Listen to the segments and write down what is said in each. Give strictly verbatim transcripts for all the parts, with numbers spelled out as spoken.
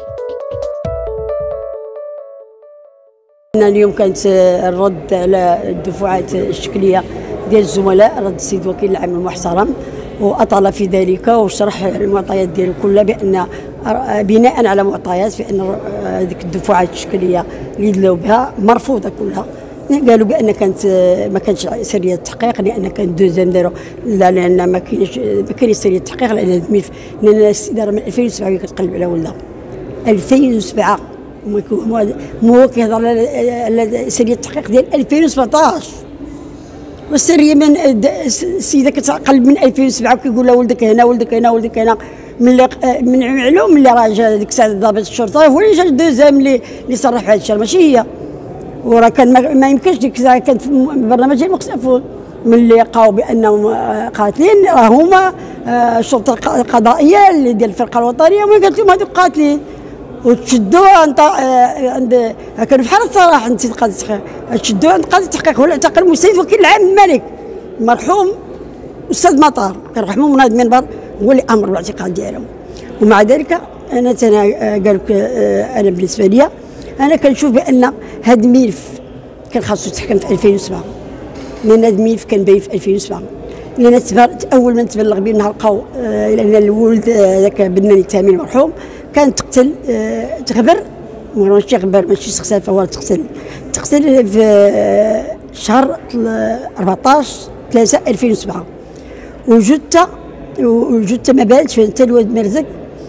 اليوم كانت الرد على الدفعات الشكليه ديال الزملاء، رد السيد وكيل العام المحترم، واطال في ذلك وشرح المعطيات ديالو كلها بان بناء على معطيات بان هذيك الدفعات الشكليه اللي دلاو بها مرفوضه كلها. قالوا بان كانت ما كانتش سريه التحقيق لان كانت دوزيام داروا لا لان ما كاينش ما كاينش سريه التحقيق لان الملف لان الاستداره من ألفين وسبعة كتقلب على ولدها ألفين وسبعة مو هو كيهضر على سريه التحقيق ديال ألفين وسبعطاش والسريه من السيده كتقلب من ألفين وسبعة وكيقول لها ولدك هنا ولدك هنا ولدك هنا. من من معلوم اللي راه جا ديك الساعه ضابط الشرطه هو اللي جا دوزيام اللي اللي صرح بهذا الشيء ماشي هي. وراه كان ما يمكنش ديك الساعه كانت في برنامج المختلفون ملي لقاو بانهم قاتلين راه هما الشرطه القضائيه اللي ديال الفرقه الوطنيه وما قالت لهم هذوك قاتلين وتشدوا عند عند كانوا بحال الصراحه نسيت قاضي التحقيق تشدوا عند قاضي التحقيق هو اللي اعتقل السيد وكيل العام الملك المرحوم استاذ مطار كان رحمه مناض المنبر هو اللي امر بالاعتقال ديالهم. ومع ذلك انا تنا قال لك انا بالنسبه لي انا كنشوف بان هذا الملف كان خاصو يتحكم في ألفين وسبعة لان هذا الملف كان باين في ألفين وسبعة لان اول ما تبلغ به نهار لقاو لان الولد ذاك بناني التامين المرحوم كان تقتل تغبر ماشي غبر ماشي سخسافه ولا تقتل تقتل في شهر أربعطاش ثلاثة ألفين وسبعة وجدت وجدت ما بالتش حتى الواد مرزق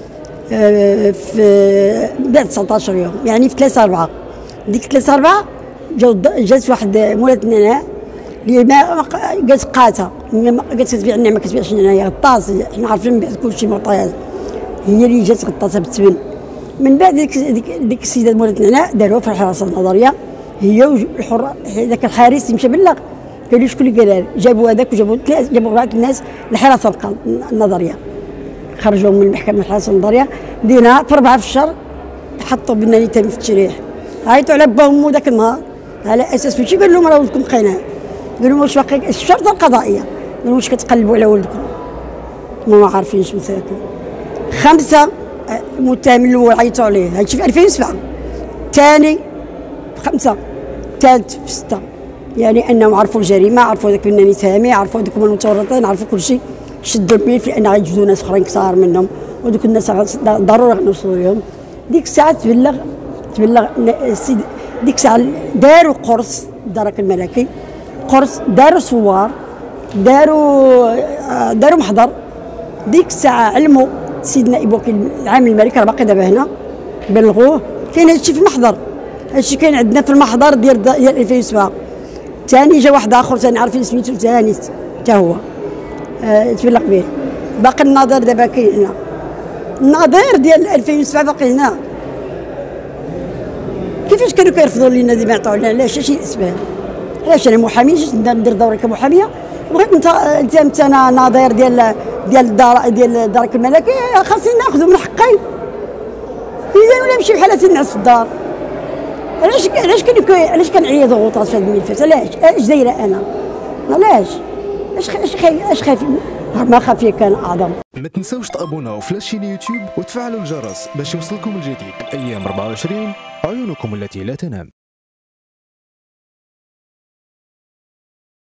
في بعد تسعطاش يوم يعني في ثلاثة أربعة ديك ثلاثة أربعة جات واحد مولات النعناع اللي ما قالت قاتها قالت تبيع النعناع ما كتبيعش النعناع هي غطاس حنا عارفين من بعد كلشي معطيات هي اللي جات غطاسها بالتبن. من بعد ديك ديك السيده مولات النعناع داروها في الحراسه النظريه هي والحر ذاك الحارس اللي مشى بلغ قال لي شكون اللي قالها جابوا هذاك وجابوا جابوا اربعه الناس للحراسه النظريه خرجوا من المحكمه الحراسه النظريه دينا في أربعة في الشهر حطوا بناني تاني في التشريح عيطوا على باهم ذاك النهار على اساس ماشي قال لهم راه ولدكم بقيناه قالوا لهم واش باقي الشرطه القضائيه قالوا واش كتقلبوا على ولدكم ما عارفينش مساكن. خمسه المتهم الاول عيطوا عليه هادشي في ألفين وسبعة الثاني خمسه ثالث في سته يعني انهم عرفوا الجريمه عرفوا ذاك بناني تامي عرفوا ذوك هما المتورطين عرفوا كل شيء شدوا الملف لان غيجبدوا ناس اخرين كثار منهم ودوك الناس ضروري غنوصلوا لهم. ديك الساعه تبلغ تبلغ السيد ديك الساعه داروا قرص الدرك الملكي قرص داروا صوار داروا داروا محضر. ديك الساعه علموا السيد نائب وكيل العام الملك راه باقي دابا هنا بلغوه كاين هادشي في المحضر هادشي كاين عندنا في المحضر ديال ديال ألفين وسبعة. ثاني جا واحد اخر ثاني عارفين سميتو ثاني حتى هو أه تبلغ به باقي النظير دابا كاين هنا النظير ديال ألفين وسبعة باقي هنا. كيفاش كانوا كيرفضوا لينا ديما يعطيو لنا علاش شي اسباب علاش انا محامي جيت ندير دوري كمحاميه بغيت انت التزمت انا نظير ديال ديال الدار ديال الدرك الملكي خاصني ناخذ من حقي اذا ولا نمشي بحال هاتي نعس في الدار. علاش علاش كان علاش كنعيا ضغوطات في هذه الملفات علاش اش دايره انا علاش اش اش اش خايف ما خافيه كان اعظم. ما تنساوش تابوناو في لاشين يوتيوب وتفعلوا الجرس باش يوصلكم الجديد. الايام أربعة وعشرين عيونكم التي لا تنام.